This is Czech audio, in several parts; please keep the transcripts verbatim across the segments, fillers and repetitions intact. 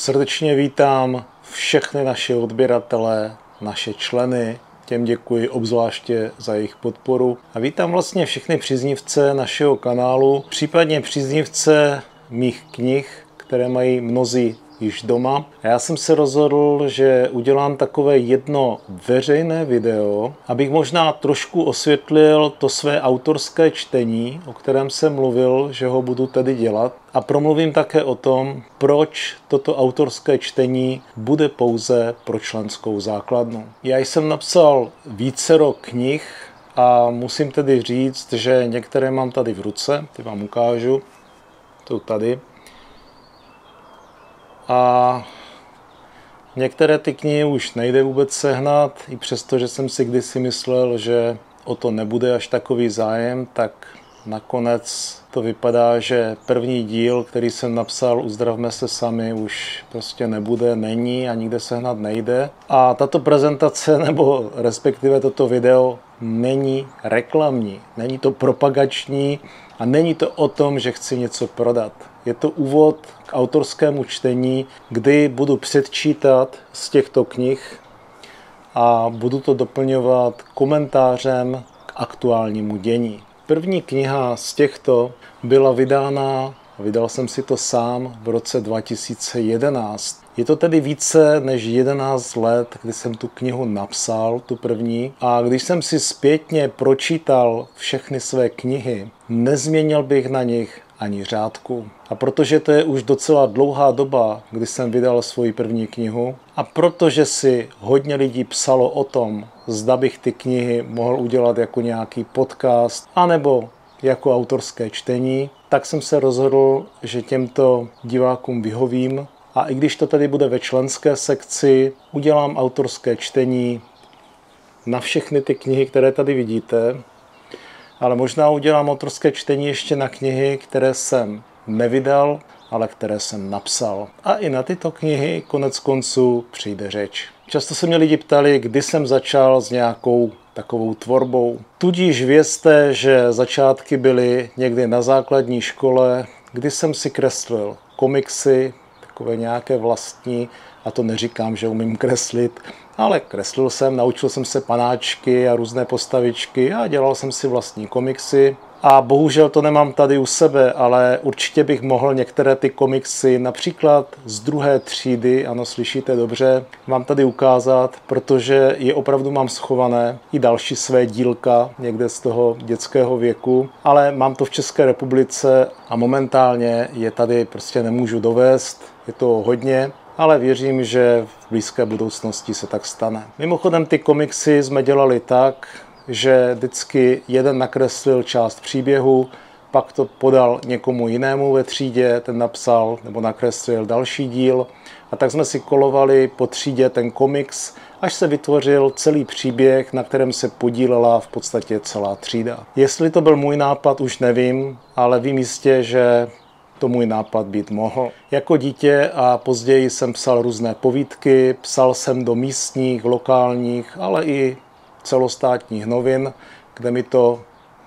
Srdečně vítám všechny naše odběratele, naše členy, těm děkuji obzvláště za jejich podporu. A vítám vlastně všechny příznivce našeho kanálu, případně příznivce mých knih, které mají mnozí již doma. A já jsem se rozhodl, že udělám takové jedno veřejné video, abych možná trošku osvětlil to své autorské čtení, o kterém jsem mluvil, že ho budu tady dělat. A promluvím také o tom, proč toto autorské čtení bude pouze pro členskou základnu. Já jsem napsal vícero knih a musím tedy říct, že některé mám tady v ruce, ty vám ukážu, jsou tady. A některé ty knihy už nejde vůbec sehnat, i přesto, že jsem si kdysi myslel, že o to nebude až takový zájem, tak nakonec to vypadá, že první díl, který jsem napsal Uzdravme se sami, už prostě nebude, není a nikde sehnat nejde. A tato prezentace, nebo respektive toto video, není reklamní, není to propagační a není to o tom, že chci něco prodat. Je to úvod k autorskému čtení, kdy budu předčítat z těchto knih a budu to doplňovat komentářem k aktuálnímu dění. První kniha z těchto byla vydána, vydal jsem si to sám, v roce dva tisíce jedenáct. Je to tedy více než jedenáct let, kdy jsem tu knihu napsal, tu první. A když jsem si zpětně pročítal všechny své knihy, nezměnil bych na nich ani řádku. A protože to je už docela dlouhá doba, kdy jsem vydal svoji první knihu, a protože si hodně lidí psalo o tom, zda bych ty knihy mohl udělat jako nějaký podcast, anebo jako autorské čtení, tak jsem se rozhodl, že těmto divákům vyhovím. A i když to tady bude ve členské sekci, udělám autorské čtení na všechny ty knihy, které tady vidíte, ale možná udělám autorské čtení ještě na knihy, které jsem nevydal, ale které jsem napsal. A i na tyto knihy konec konců přijde řeč. Často se mě lidi ptali, kdy jsem začal s nějakou takovou tvorbou. Tudíž vězte, že začátky byly někdy na základní škole, kdy jsem si kreslil komiksy, takové nějaké vlastní, a to neříkám, že umím kreslit, ale kreslil jsem, naučil jsem se panáčky a různé postavičky a dělal jsem si vlastní komiksy. A bohužel to nemám tady u sebe, ale určitě bych mohl některé ty komiksy, například z druhé třídy, ano, slyšíte dobře, vám tady ukázat, protože je opravdu mám schované i další své dílka někde z toho dětského věku, ale mám to v České republice a momentálně je tady prostě nemůžu dovést, je to hodně, ale věřím, že v blízké budoucnosti se tak stane. Mimochodem ty komiksy jsme dělali tak, že vždycky jeden nakreslil část příběhu, pak to podal někomu jinému ve třídě, ten napsal nebo nakreslil další díl a tak jsme si kolovali po třídě ten komiks, až se vytvořil celý příběh, na kterém se podílela v podstatě celá třída. Jestli to byl můj nápad, už nevím, ale vím jistě, že to můj nápad být mohl. Jako dítě a později jsem psal různé povídky, psal jsem do místních, lokálních, ale i celostátních novin, kde mi to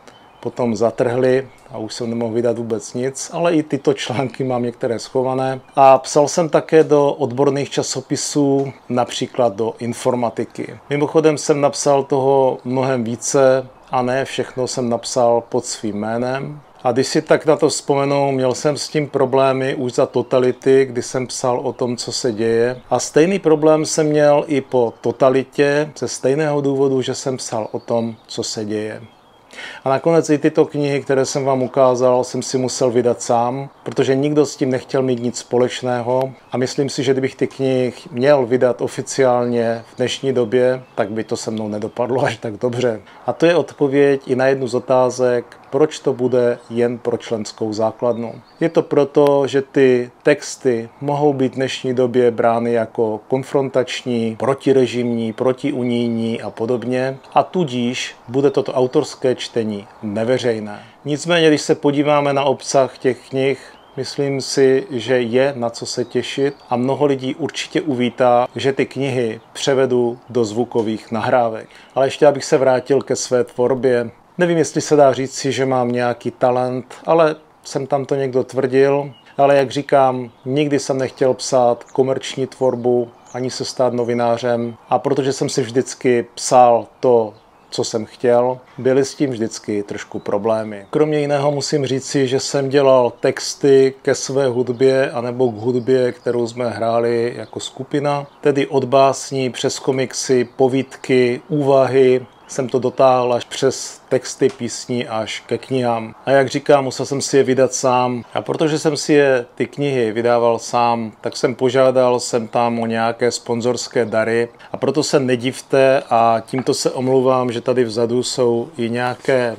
potom zatrhli a už jsem nemohl vydat vůbec nic, ale i tyto články mám některé schované. A psal jsem také do odborných časopisů, například do informatiky. Mimochodem jsem napsal toho mnohem více a ne všechno jsem napsal pod svým jménem. A když si tak na to vzpomenu, měl jsem s tím problémy už za totality, kdy jsem psal o tom, co se děje. A stejný problém jsem měl i po totalitě, ze stejného důvodu, že jsem psal o tom, co se děje. A nakonec i tyto knihy, které jsem vám ukázal, jsem si musel vydat sám, protože nikdo s tím nechtěl mít nic společného. A myslím si, že kdybych ty knihy měl vydat oficiálně v dnešní době, tak by to se mnou nedopadlo až tak dobře. A to je odpověď i na jednu z otázek, proč to bude jen pro členskou základnu. Je to proto, že ty texty mohou být v dnešní době brány jako konfrontační, protirežimní, protiunijní a podobně. A tudíž bude toto autorské čtení neveřejné. Nicméně, když se podíváme na obsah těch knih, myslím si, že je na co se těšit a mnoho lidí určitě uvítá, že ty knihy převedu do zvukových nahrávek. Ale ještě abych se vrátil ke své tvorbě. Nevím, jestli se dá říct si, že mám nějaký talent, ale jsem tam to někdo tvrdil. Ale jak říkám, nikdy jsem nechtěl psát komerční tvorbu, ani se stát novinářem. A protože jsem si vždycky psal to, co jsem chtěl, byly s tím vždycky trošku problémy. Kromě jiného musím říci, že jsem dělal texty ke své hudbě anebo k hudbě, kterou jsme hráli jako skupina. Tedy od básní přes komiksy, povídky, úvahy. Jsem to dotáhl až přes texty písní až ke knihám. A jak říkám, musel jsem si je vydat sám. A protože jsem si je, ty knihy, vydával sám, tak jsem požádal jsem tam o nějaké sponzorské dary. A proto se nedivte a tímto se omlouvám, že tady vzadu jsou i nějaké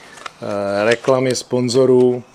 eh, reklamy sponzorů.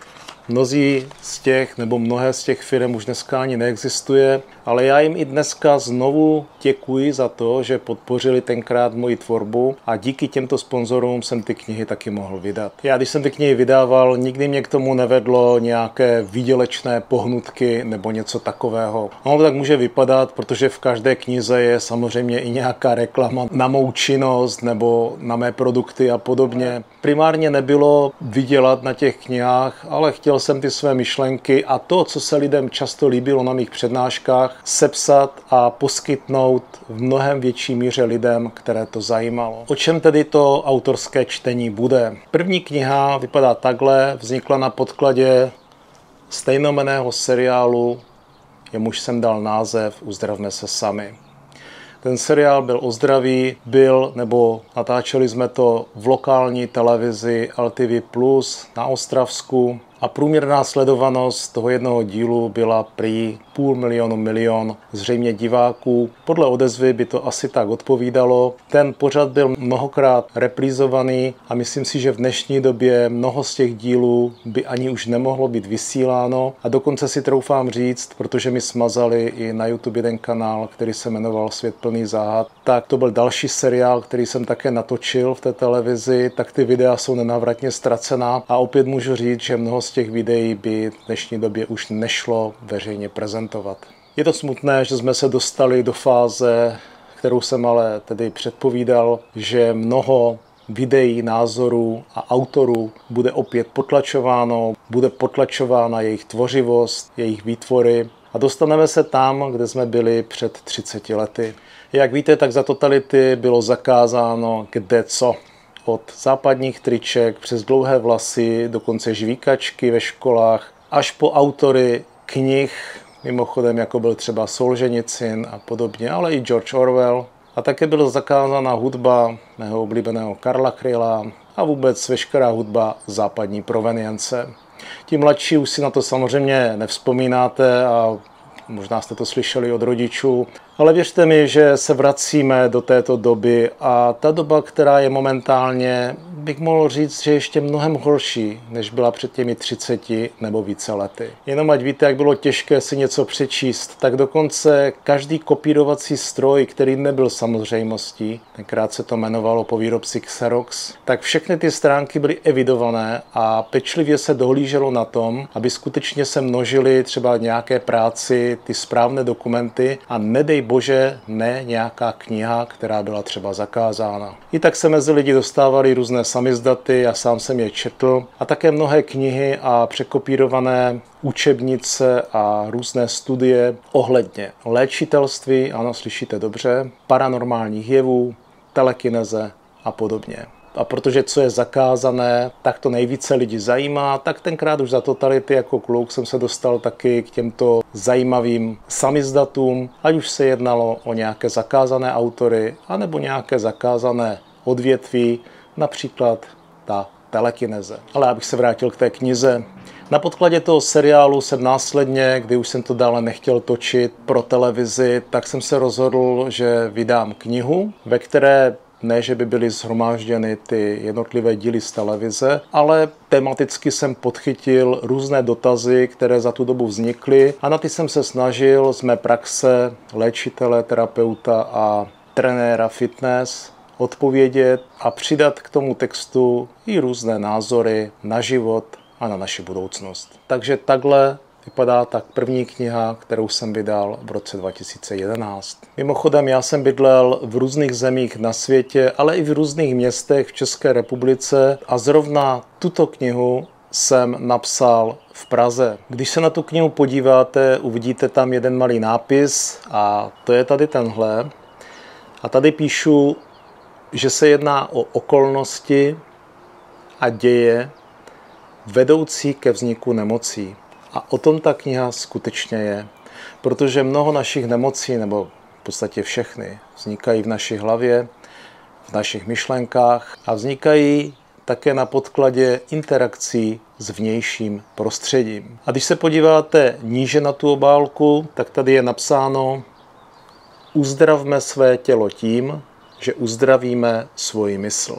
Mnozí z těch, nebo mnohé z těch firm už dneska ani neexistuje, ale já jim i dneska znovu děkuji za to, že podpořili tenkrát moji tvorbu a díky těmto sponzorům jsem ty knihy taky mohl vydat. Já, když jsem ty knihy vydával, nikdy mě k tomu nevedlo nějaké výdělečné pohnutky nebo něco takového. Ono to tak může vypadat, protože v každé knize je samozřejmě i nějaká reklama na mou činnost nebo na mé produkty a podobně. Primárně nebylo vydělat na těch knihách, ale chtěl jsem ty své myšlenky a to, co se lidem často líbilo na mých přednáškách, sepsat a poskytnout v mnohem větší míře lidem, které to zajímalo. O čem tedy to autorské čtení bude? První kniha vypadá takhle, vznikla na podkladě stejnojmenného seriálu, jemuž jsem dal název Uzdravme se sami. Ten seriál byl o zdraví, byl, nebo natáčeli jsme to v lokální televizi L T V plus na Ostravsku a průměrná sledovanost toho jednoho dílu byla prý půl milionu milion zřejmě diváků. Podle odezvy by to asi tak odpovídalo. Ten pořad byl mnohokrát reprízovaný a myslím si, že v dnešní době mnoho z těch dílů by ani už nemohlo být vysíláno a dokonce si troufám říct, protože mi smazali i na YouTube jeden kanál, který se jmenoval Svět plný záhad, tak to byl další seriál, který jsem také natočil v té televizi, tak ty videa jsou nenávratně ztracená a opět můžu říct, že mnoho z těch videí by v dnešní době už nešlo veřejně prezentovat. Je to smutné, že jsme se dostali do fáze, kterou jsem ale tedy předpovídal, že mnoho videí, názorů a autorů bude opět potlačováno, bude potlačována jejich tvořivost, jejich výtvory a dostaneme se tam, kde jsme byli před třiceti lety. Jak víte, tak za totality bylo zakázáno kde co. Od západních triček přes dlouhé vlasy, dokonce žvíkačky ve školách, až po autory knih, mimochodem jako byl třeba Solženicyn a podobně, ale i George Orwell. A také byla zakázána hudba mého oblíbeného Karla Kryla a vůbec veškerá hudba západní provenience. Ti mladší už si na to samozřejmě nevzpomínáte a možná jste to slyšeli od rodičů, ale věřte mi, že se vracíme do této doby a ta doba, která je momentálně, bych mohl říct, že ještě mnohem horší, než byla před těmi třiceti nebo více lety. Jenom ať víte, jak bylo těžké si něco přečíst, tak dokonce každý kopírovací stroj, který nebyl samozřejmostí, tenkrát se to jmenovalo po výrobci Xerox, tak všechny ty stránky byly evidované a pečlivě se dohlíželo na tom, aby skutečně se množily třeba nějaké práci, ty správné dokumenty a nedej bože ne nějaká kniha, která byla třeba zakázána. I tak se mezi lidi dostávaly různé samizdaty, já sám jsem je četl a také mnohé knihy a překopírované učebnice a různé studie ohledně léčitelství, ano, slyšíte dobře, paranormálních jevů, telekineze a podobně. A protože co je zakázané, tak to nejvíce lidi zajímá, tak tenkrát už za totality jako kluk jsem se dostal taky k těmto zajímavým samizdatům, ať už se jednalo o nějaké zakázané autory, anebo nějaké zakázané odvětví, například ta telekineze. Ale abych se vrátil k té knize. Na podkladě toho seriálu jsem následně, kdy už jsem to dále nechtěl točit pro televizi, tak jsem se rozhodl, že vydám knihu, ve které ne, že by byly shromážděny ty jednotlivé díly z televize, ale tematicky jsem podchytil různé dotazy, které za tu dobu vznikly a na ty jsem se snažil z mé praxe léčitele, terapeuta a trenéra fitness odpovědět a přidat k tomu textu i různé názory na život a na naši budoucnost. Takže takhle vypadá tak první kniha, kterou jsem vydal v roce dva tisíce jedenáct. Mimochodem, já jsem bydlel v různých zemích na světě, ale i v různých městech v České republice a zrovna tuto knihu jsem napsal v Praze. Když se na tu knihu podíváte, uvidíte tam jeden malý nápis a to je tady tenhle. A tady píšu, že se jedná o okolnosti a děje vedoucí ke vzniku nemocí. A o tom ta kniha skutečně je. Protože mnoho našich nemocí, nebo v podstatě všechny, vznikají v naší hlavě, v našich myšlenkách a vznikají také na podkladě interakcí s vnějším prostředím. A když se podíváte níže na tu obálku, tak tady je napsáno: uzdravme své tělo tím, že uzdravíme svoji mysl.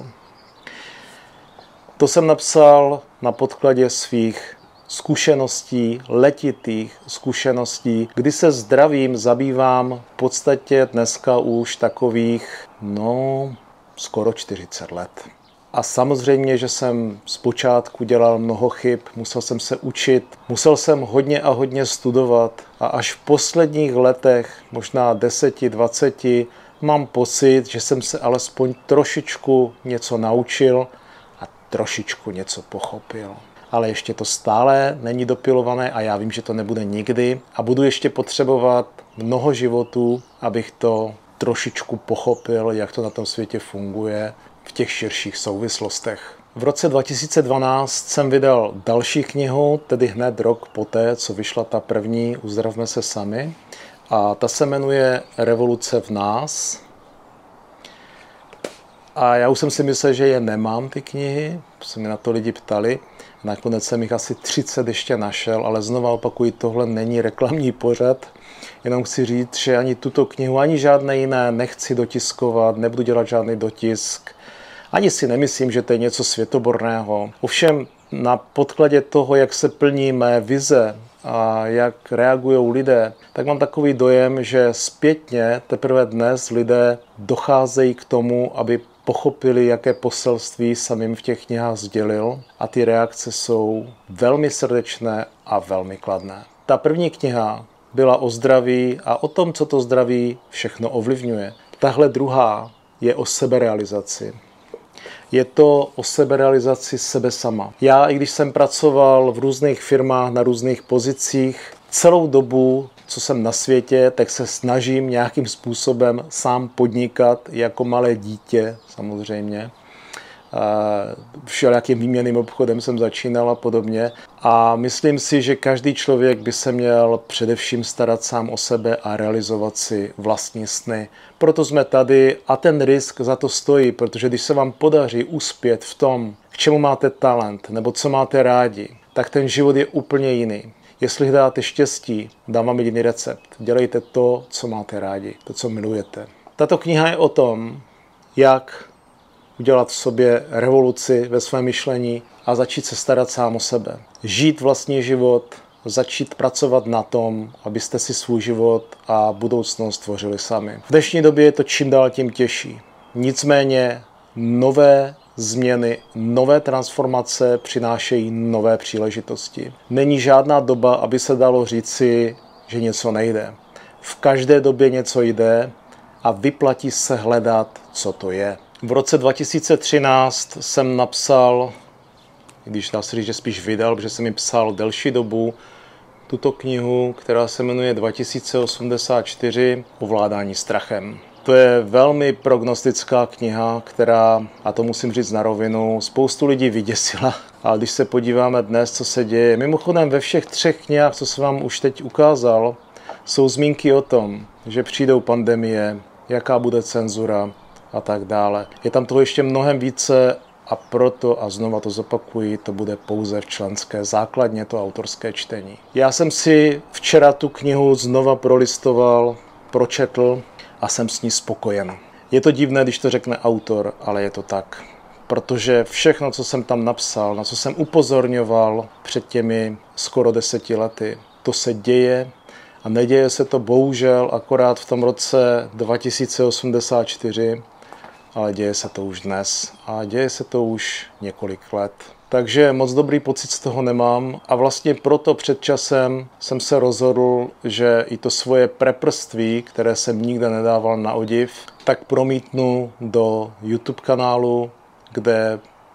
To jsem napsal na podkladě svých zkušeností, letitých zkušeností, kdy se zdravím zabývám v podstatě dneska už takových, no, skoro čtyřicet let. A samozřejmě, že jsem zpočátku dělal mnoho chyb, musel jsem se učit, musel jsem hodně a hodně studovat a až v posledních letech, možná deseti, dvaceti, mám pocit, že jsem se alespoň trošičku něco naučil a trošičku něco pochopil. Ale ještě to stále není dopilované a já vím, že to nebude nikdy a budu ještě potřebovat mnoho životů, abych to trošičku pochopil, jak to na tom světě funguje v těch širších souvislostech. V roce dva tisíce dvanáct jsem vydal další knihu, tedy hned rok poté, co vyšla ta první Uzdravme se sami. A ta se jmenuje Revoluce v nás. A já už jsem si myslel, že je nemám, ty knihy, se mi na to lidi ptali. Nakonec jsem jich asi třicet ještě našel, ale znova opakuji, tohle není reklamní pořad. Jenom chci říct, že ani tuto knihu, ani žádné jiné nechci dotiskovat, nebudu dělat žádný dotisk. Ani si nemyslím, že to je něco světoborného. Ovšem na podkladě toho, jak se plní mé vize a jak reagují lidé, tak mám takový dojem, že zpětně teprve dnes lidé docházejí k tomu, aby pochopili, jaké poselství jsem jim v těch knihách sdělil, a ty reakce jsou velmi srdečné a velmi kladné. Ta první kniha byla o zdraví a o tom, co to zdraví všechno ovlivňuje. Tahle druhá je o seberealizaci. Je to o seberealizaci sebe sama. Já, i když jsem pracoval v různých firmách na různých pozicích, celou dobu, co jsem na světě, tak se snažím nějakým způsobem sám podnikat jako malé dítě, samozřejmě. Všelijakým výměnným obchodem jsem začínal a podobně. A myslím si, že každý člověk by se měl především starat sám o sebe a realizovat si vlastní sny. Proto jsme tady a ten risk za to stojí, protože když se vám podaří uspět v tom, k čemu máte talent nebo co máte rádi, tak ten život je úplně jiný. Jestli hledáte štěstí, dám vám jediný recept. Dělejte to, co máte rádi, to, co milujete. Tato kniha je o tom, jak udělat v sobě revoluci ve svém myšlení a začít se starat sám o sebe. Žít vlastní život, začít pracovat na tom, abyste si svůj život a budoucnost tvořili sami. V dnešní době je to čím dál tím těžší. Nicméně nové změny, nové transformace přinášejí nové příležitosti. Není žádná doba, aby se dalo říci, že něco nejde. V každé době něco jde a vyplatí se hledat, co to je. V roce dva tisíce třináct jsem napsal, když dá se říct, že spíš vydal, protože jsem ji psal delší dobu, tuto knihu, která se jmenuje dva tisíce osmdesát čtyři Ovládání strachem. To je velmi prognostická kniha, která, a to musím říct na rovinu, spoustu lidí vyděsila. Ale když se podíváme dnes, co se děje, mimochodem ve všech třech knihách, co jsem vám už teď ukázal, jsou zmínky o tom, že přijdou pandemie, jaká bude cenzura a tak dále. Je tam toho ještě mnohem více a proto, a znova to zopakuji, to bude pouze v členské základně, to autorské čtení. Já jsem si včera tu knihu znova prolistoval, pročetl a jsem s ní spokojen. Je to divné, když to řekne autor, ale je to tak. Protože všechno, co jsem tam napsal, na co jsem upozorňoval před těmi skoro deseti lety, to se děje a neděje se to bohužel akorát v tom roce dva tisíce osmdesát čtyři, ale děje se to už dnes a děje se to už několik let. Takže moc dobrý pocit z toho nemám a vlastně proto před časem jsem se rozhodl, že i to svoje preprství, které jsem nikde nedával na odiv, tak promítnu do YouTube kanálu, kde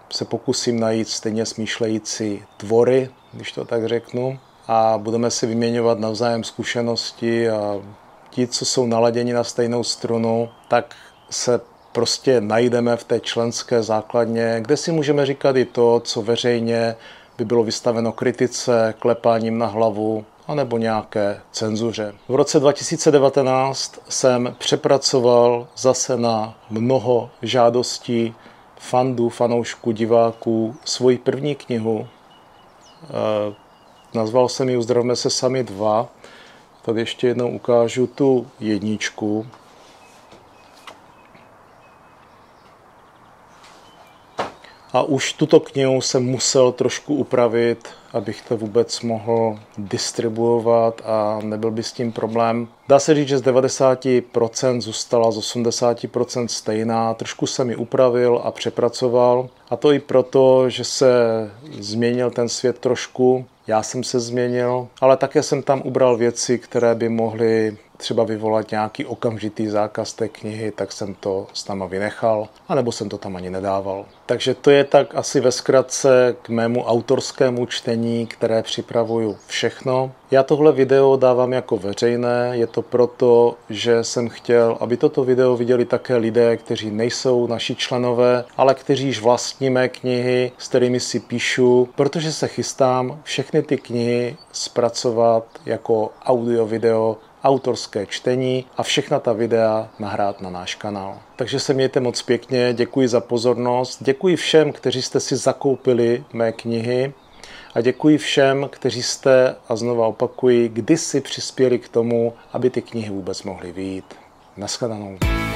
se pokusím najít stejně smýšlející tvory, když to tak řeknu, a budeme si vyměňovat navzájem zkušenosti a ti, co jsou naladěni na stejnou strunu, tak se prostě najdeme v té členské základně, kde si můžeme říkat i to, co veřejně by bylo vystaveno kritice, klepáním na hlavu, anebo nějaké cenzuře. V roce dva tisíce devatenáct jsem přepracoval zase na mnoho žádostí fandů, fanoušků, diváků svoji první knihu. E, nazval jsem ji Uzdravme se sami dva. Tady ještě jednou ukážu tu jedničku. A už tuto knihu jsem musel trošku upravit, abych to vůbec mohl distribuovat a nebyl by s tím problém. Dá se říct, že z devadesát procent zůstala z osmdesát procent stejná. Trošku jsem ji upravil a přepracoval. A to i proto, že se změnil ten svět trošku. Já jsem se změnil, ale také jsem tam ubral věci, které by mohly třeba vyvolat nějaký okamžitý zákaz té knihy, tak jsem to s náma vynechal, anebo jsem to tam ani nedával. Takže to je tak asi ve zkratce k mému autorskému čtení, které připravuju všechno. Já tohle video dávám jako veřejné, je to proto, že jsem chtěl, aby toto video viděli také lidé, kteří nejsou naši členové, ale kteří již vlastní mé knihy, s kterými si píšu, protože se chystám všechny ty knihy zpracovat jako audio, video, autorské čtení a všechna ta videa nahrát na náš kanál. Takže se mějte moc pěkně, děkuji za pozornost, děkuji všem, kteří jste si zakoupili mé knihy a děkuji všem, kteří jste, a znova opakuji, kdysi přispěli k tomu, aby ty knihy vůbec mohly vyjít. Naschledanou.